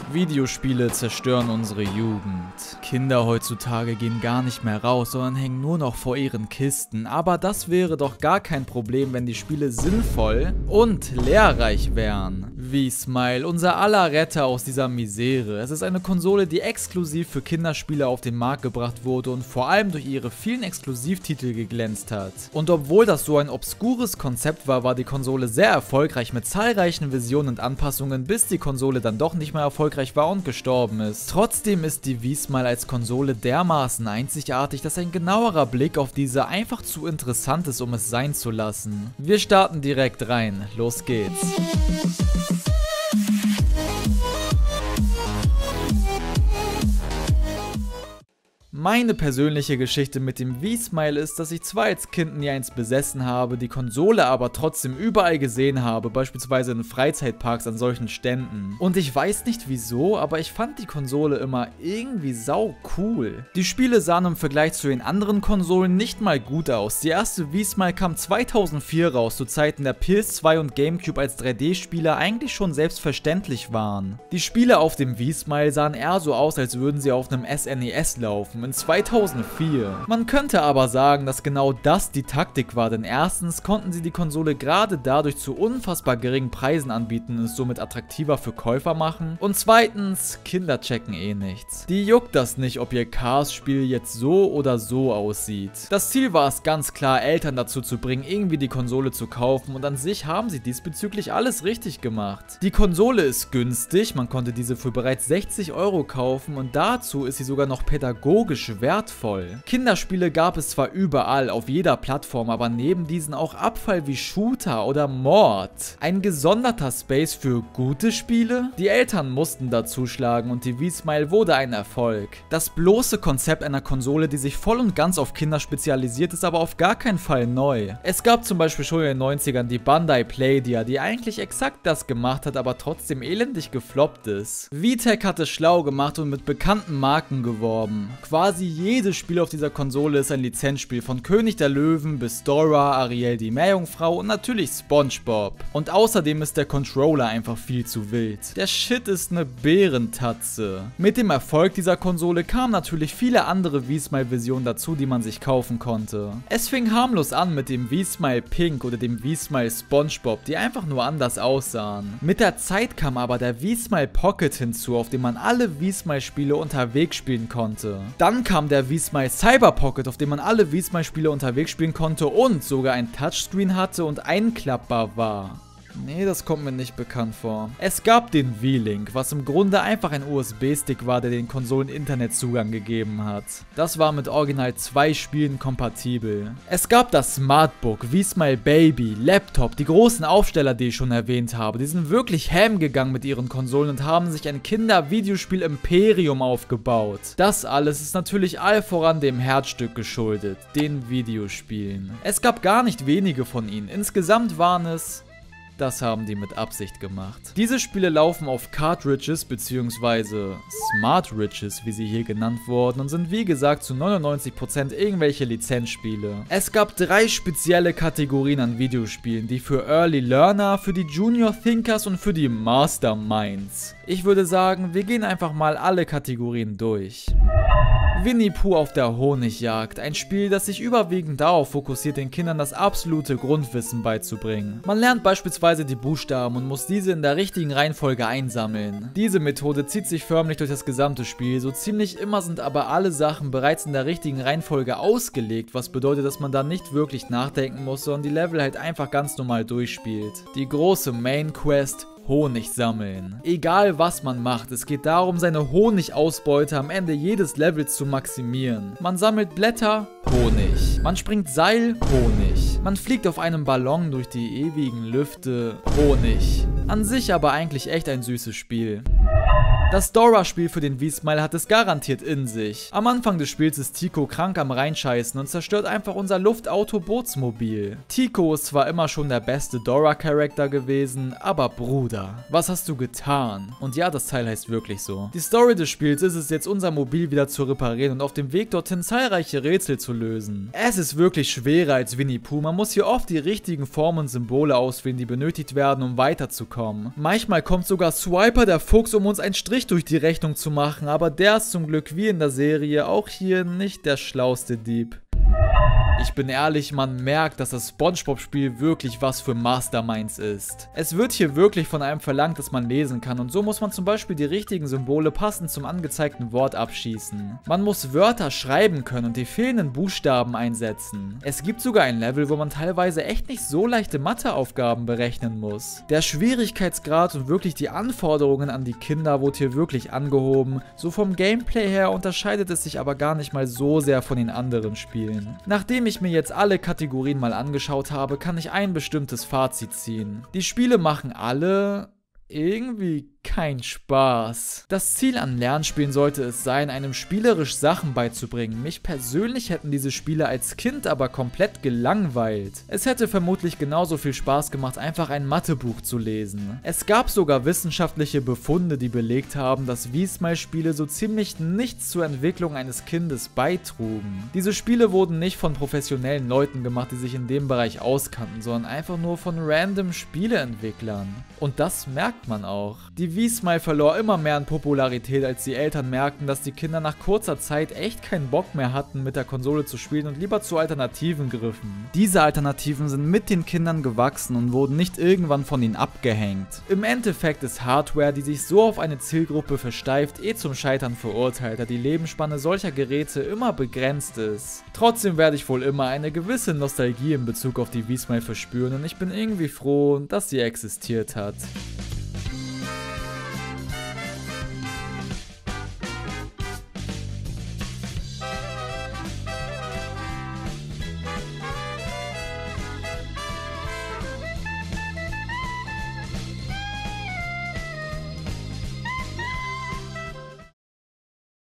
Videospiele zerstören unsere Jugend. Kinder heutzutage gehen gar nicht mehr raus, sondern hängen nur noch vor ihren Kisten. Aber das wäre doch gar kein Problem, wenn die Spiele sinnvoll und lehrreich wären. Wie Smile, unser aller Retter aus dieser Misere. Es ist eine Konsole, die exklusiv für Kinderspiele auf den Markt gebracht wurde und vor allem durch ihre vielen Exklusivtitel geglänzt hat. Und obwohl das so ein obskures Konzept war, war die Konsole sehr erfolgreich mit zahlreichen Versionen und Anpassungen, bis die Konsole dann doch nicht mehr erfolgreich war und gestorben ist. Trotzdem ist die Wii-Smile als Konsole dermaßen einzigartig, dass ein genauerer Blick auf diese einfach zu interessant ist, um es sein zu lassen. Wir starten direkt rein. Los geht's. Meine persönliche Geschichte mit dem Wii-Smile ist, dass ich zwar als Kind nie eins besessen habe, die Konsole aber trotzdem überall gesehen habe, beispielsweise in Freizeitparks an solchen Ständen. Und ich weiß nicht wieso, aber ich fand die Konsole immer irgendwie sau cool. Die Spiele sahen im Vergleich zu den anderen Konsolen nicht mal gut aus. Die erste Wii-Smile kam 2004 raus, zu Zeiten der PS2 und Gamecube als 3D-Spieler eigentlich schon selbstverständlich waren. Die Spiele auf dem Wii-Smile sahen eher so aus, als würden sie auf einem SNES laufen. In 2004. Man könnte aber sagen, dass genau das die Taktik war, denn erstens konnten sie die Konsole gerade dadurch zu unfassbar geringen Preisen anbieten und es somit attraktiver für Käufer machen und zweitens, Kinder checken eh nichts. Die juckt das nicht, ob ihr Cars-Spiel jetzt so oder so aussieht. Das Ziel war es ganz klar, Eltern dazu zu bringen, irgendwie die Konsole zu kaufen und an sich haben sie diesbezüglich alles richtig gemacht. Die Konsole ist günstig, man konnte diese für bereits 60 € kaufen und dazu ist sie sogar noch pädagogisch wertvoll. Kinderspiele gab es zwar überall, auf jeder Plattform, aber neben diesen auch Abfall wie Shooter oder Mord. Ein gesonderter Space für gute Spiele? Die Eltern mussten dazuschlagen und die Wii-Smile wurde ein Erfolg. Das bloße Konzept einer Konsole, die sich voll und ganz auf Kinder spezialisiert, ist aber auf gar keinen Fall neu. Es gab zum Beispiel schon in den 90ern die Bandai Playdia, die eigentlich exakt das gemacht hat, aber trotzdem elendig gefloppt ist. VTech hat es schlau gemacht und mit bekannten Marken geworben. Quasi jedes Spiel auf dieser Konsole ist ein Lizenzspiel, von König der Löwen bis Dora, Ariel die Meerjungfrau und natürlich SpongeBob. Und außerdem ist der Controller einfach viel zu wild. Der Shit ist eine Bärentatze. Mit dem Erfolg dieser Konsole kamen natürlich viele andere Wii-Smile-Versionen dazu, die man sich kaufen konnte. Es fing harmlos an mit dem Wii-Smile Pink oder dem Wii-Smile SpongeBob, die einfach nur anders aussahen. Mit der Zeit kam aber der Wii-Smile Pocket hinzu, auf dem man alle Wii-Smile-Spiele unterwegs spielen konnte. Dann kam der Wii-Smile Cyber Pocket, auf dem man alle Wii-Smile-Spiele unterwegs spielen konnte und sogar ein Touchscreen hatte und einklappbar war. Nee, das kommt mir nicht bekannt vor. Es gab den Wii-Link, was im Grunde einfach ein USB-Stick war, der den Konsolen Internetzugang gegeben hat. Das war mit original 2 Spielen kompatibel. Es gab das Smartbook, Wii-Smile Baby, Laptop, die großen Aufsteller, die ich schon erwähnt habe. Die sind wirklich ham gegangen mit ihren Konsolen und haben sich ein Kinder-Videospiel-Imperium aufgebaut. Das alles ist natürlich all voran dem Herzstück geschuldet, den Videospielen. Es gab gar nicht wenige von ihnen. Insgesamt waren es... Das haben die mit Absicht gemacht. Diese Spiele laufen auf Cartridges bzw. Smartridges, wie sie hier genannt wurden, und sind wie gesagt zu 99% irgendwelche Lizenzspiele. Es gab 3 spezielle Kategorien an Videospielen, die für Early Learner, für die Junior Thinkers und für die Masterminds. Ich würde sagen, wir gehen einfach mal alle Kategorien durch. Winnie Pooh auf der Honigjagd, ein Spiel, das sich überwiegend darauf fokussiert, den Kindern das absolute Grundwissen beizubringen. Man lernt beispielsweise die Buchstaben und muss diese in der richtigen Reihenfolge einsammeln. Diese Methode zieht sich förmlich durch das gesamte Spiel, so ziemlich immer sind aber alle Sachen bereits in der richtigen Reihenfolge ausgelegt, was bedeutet, dass man da nicht wirklich nachdenken muss, sondern die Level halt einfach ganz normal durchspielt. Die große Main Quest: Honig sammeln. Egal was man macht, es geht darum, seine Honigausbeute am Ende jedes Levels zu maximieren. Man sammelt Blätter, Honig. Man springt Seil, Honig. Man fliegt auf einem Ballon durch die ewigen Lüfte, Honig. An sich aber eigentlich echt ein süßes Spiel. Das Dora-Spiel für den Wii-Smile hat es garantiert in sich. Am Anfang des Spiels ist Tico krank am Reinscheißen und zerstört einfach unser Luftauto-Bootsmobil. Tico ist zwar immer schon der beste Dora-Charakter gewesen, aber Bruder, was hast du getan? Und ja, das Teil heißt wirklich so. Die Story des Spiels ist es jetzt, unser Mobil wieder zu reparieren und auf dem Weg dorthin zahlreiche Rätsel zu lösen. Es ist wirklich schwerer als Winnie Pooh, man muss hier oft die richtigen Formen und Symbole auswählen, die benötigt werden, um weiterzukommen. Manchmal kommt sogar Swiper der Fuchs um uns einen Strich durch die Rechnung zu machen, aber der ist zum Glück wie in der Serie auch hier nicht der schlauste Dieb. Ich bin ehrlich, man merkt, dass das SpongeBob-Spiel wirklich was für Masterminds ist. Es wird hier wirklich von einem verlangt, dass man lesen kann und so muss man zum Beispiel die richtigen Symbole passend zum angezeigten Wort abschießen. Man muss Wörter schreiben können und die fehlenden Buchstaben einsetzen. Es gibt sogar ein Level, wo man teilweise echt nicht so leichte Matheaufgaben berechnen muss. Der Schwierigkeitsgrad und wirklich die Anforderungen an die Kinder wurde hier wirklich angehoben. So vom Gameplay her unterscheidet es sich aber gar nicht mal so sehr von den anderen Spielen. Nachdem ich mir jetzt alle Kategorien mal angeschaut habe, kann ich ein bestimmtes Fazit ziehen. Die Spiele machen alle irgendwie kein Spaß. Das Ziel an Lernspielen sollte es sein, einem spielerisch Sachen beizubringen. Mich persönlich hätten diese Spiele als Kind aber komplett gelangweilt. Es hätte vermutlich genauso viel Spaß gemacht, einfach ein Mathebuch zu lesen. Es gab sogar wissenschaftliche Befunde, die belegt haben, dass V-Smile-Spiele so ziemlich nichts zur Entwicklung eines Kindes beitrugen. Diese Spiele wurden nicht von professionellen Leuten gemacht, die sich in dem Bereich auskannten, sondern einfach nur von random Spieleentwicklern. Und das merkt man auch. Die V-Smile verlor immer mehr an Popularität, als die Eltern merkten, dass die Kinder nach kurzer Zeit echt keinen Bock mehr hatten, mit der Konsole zu spielen und lieber zu Alternativen griffen. Diese Alternativen sind mit den Kindern gewachsen und wurden nicht irgendwann von ihnen abgehängt. Im Endeffekt ist Hardware, die sich so auf eine Zielgruppe versteift, zum Scheitern verurteilt, da die Lebensspanne solcher Geräte immer begrenzt ist. Trotzdem werde ich wohl immer eine gewisse Nostalgie in Bezug auf die V-Smile verspüren und ich bin irgendwie froh, dass sie existiert hat.